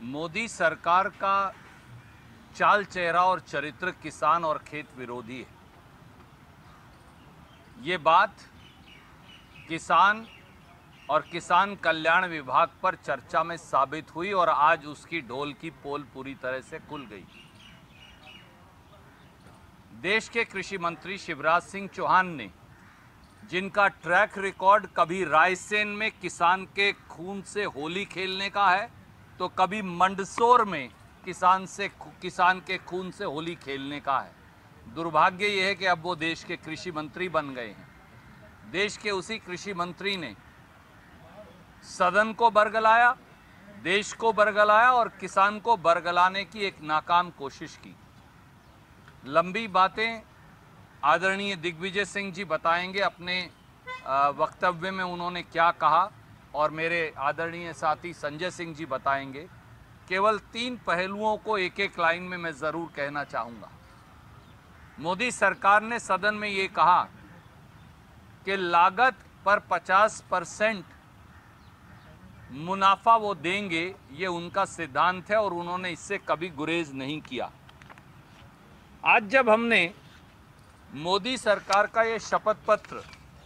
मोदी सरकार का चाल चेहरा और चरित्र किसान और खेत विरोधी है। ये बात किसान और किसान कल्याण विभाग पर चर्चा में साबित हुई और आज उसकी ढोल की पोल पूरी तरह से खुल गई। देश के कृषि मंत्री शिवराज सिंह चौहान ने, जिनका ट्रैक रिकॉर्ड कभी रायसेन में किसान के खून से होली खेलने का है तो कभी मंदसौर में किसान के खून से होली खेलने का है, दुर्भाग्य यह है कि अब वो देश के कृषि मंत्री बन गए हैं। देश के उसी कृषि मंत्री ने सदन को बरगलाया, देश को बरगलाया और किसान को बरगलाने की एक नाकाम कोशिश की। लंबी बातें आदरणीय दिग्विजय सिंह जी बताएंगे, अपने वक्तव्य में उन्होंने क्या कहा, और मेरे आदरणीय साथी संजय सिंह जी बताएंगे। केवल 3 पहलुओं को एक एक लाइन में मैं ज़रूर कहना चाहूँगा। मोदी सरकार ने सदन में ये कहा कि लागत पर 50% मुनाफा वो देंगे, ये उनका सिद्धांत है और उन्होंने इससे कभी गुरेज नहीं किया। आज जब हमने मोदी सरकार का ये शपथ पत्र,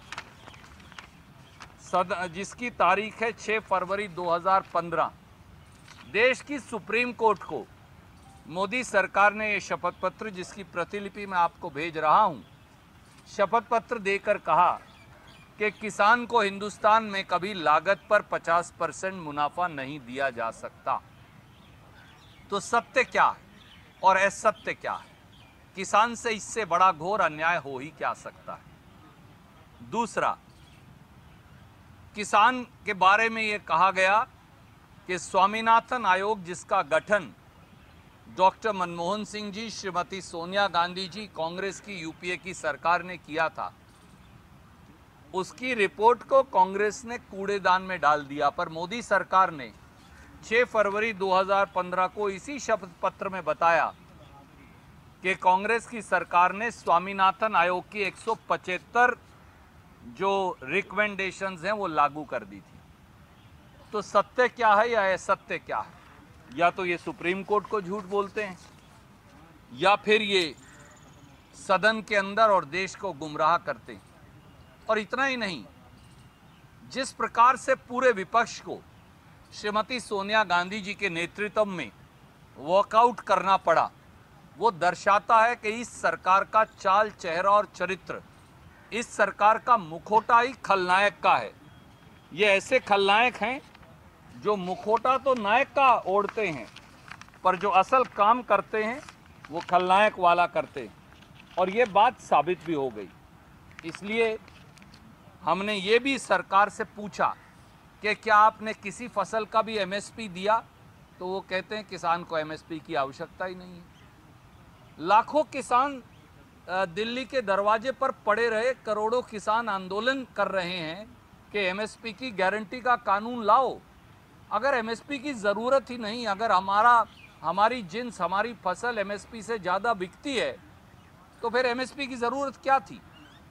जिसकी तारीख है 6 फरवरी 2015, देश की सुप्रीम कोर्ट को मोदी सरकार ने ये शपथ पत्र, जिसकी प्रतिलिपि मैं आपको भेज रहा हूँ, शपथ पत्र देकर कहा कि किसान को हिंदुस्तान में कभी लागत पर 50% मुनाफा नहीं दिया जा सकता। तो सत्य क्या है और असत्य क्या है? किसान से इससे बड़ा घोर अन्याय हो ही क्या सकता है? दूसरा, किसान के बारे में ये कहा गया कि स्वामीनाथन आयोग, जिसका गठन डॉक्टर मनमोहन सिंह जी, श्रीमती सोनिया गांधी जी, कांग्रेस की यूपीए की सरकार ने किया था, उसकी रिपोर्ट को कांग्रेस ने कूड़ेदान में डाल दिया। पर मोदी सरकार ने 6 फरवरी 2015 को इसी शपथ पत्र में बताया कि कांग्रेस की सरकार ने स्वामीनाथन आयोग की 175 जो रिकमेंडेशंस हैं वो लागू कर दी थी। तो सत्य क्या है या असत्य क्या है? या तो ये सुप्रीम कोर्ट को झूठ बोलते हैं या फिर ये सदन के अंदर और देश को गुमराह करते हैं। और इतना ही नहीं, जिस प्रकार से पूरे विपक्ष को श्रीमती सोनिया गांधी जी के नेतृत्व में वॉकआउट करना पड़ा, वो दर्शाता है कि इस सरकार का चाल चेहरा और चरित्र, इस सरकार का मुखौटा ही खलनायक का है। ये ऐसे खलनायक हैं जो मुखौटा तो नायक का ओढ़ते हैं, पर जो असल काम करते हैं वो खलनायक वाला करते हैं। और ये बात साबित भी हो गई। इसलिए हमने ये भी सरकार से पूछा कि क्या आपने किसी फसल का भी एमएसपी दिया? तो वो कहते हैं किसान को एमएसपी की आवश्यकता ही नहीं है। लाखों किसान दिल्ली के दरवाजे पर पड़े रहे, करोड़ों किसान आंदोलन कर रहे हैं कि एमएसपी की गारंटी का कानून लाओ। अगर एमएसपी की ज़रूरत ही नहीं, अगर हमारी जिन्स, हमारी फसल एमएसपी से ज़्यादा बिकती है, तो फिर एमएसपी की ज़रूरत क्या थी?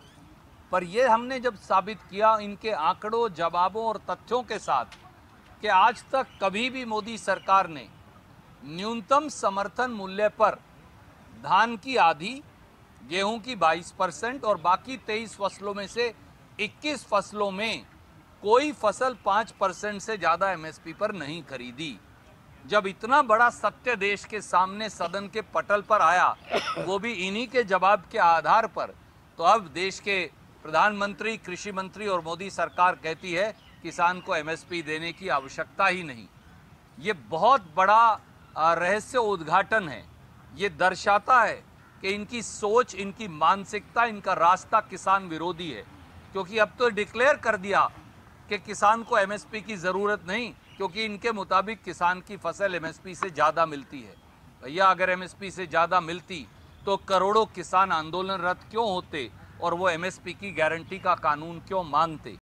पर यह हमने जब साबित किया इनके आंकड़ों, जवाबों और तथ्यों के साथ कि आज तक कभी भी मोदी सरकार ने न्यूनतम समर्थन मूल्य पर धान की आधी, गेहूं की 22% और बाकी 23 फसलों में से 21 फसलों में कोई फसल 5% से ज़्यादा एमएसपी पर नहीं खरीदी। जब इतना बड़ा सत्य देश के सामने सदन के पटल पर आया, वो भी इन्हीं के जवाब के आधार पर, तो अब देश के प्रधानमंत्री, कृषि मंत्री और मोदी सरकार कहती है किसान को एमएसपी देने की आवश्यकता ही नहीं। ये बहुत बड़ा रहस्य उद्घाटन है। ये दर्शाता है कि इनकी सोच, इनकी मानसिकता, इनका रास्ता किसान विरोधी है। क्योंकि अब तो डिक्लेयर कर दिया कि किसान को एमएसपी की ज़रूरत नहीं, क्योंकि इनके मुताबिक किसान की फसल एमएसपी से ज़्यादा मिलती है। भैया, अगर एमएसपी से ज़्यादा मिलती तो करोड़ों किसान आंदोलनरत क्यों होते और वो एमएसपी की गारंटी का कानून क्यों मांगते?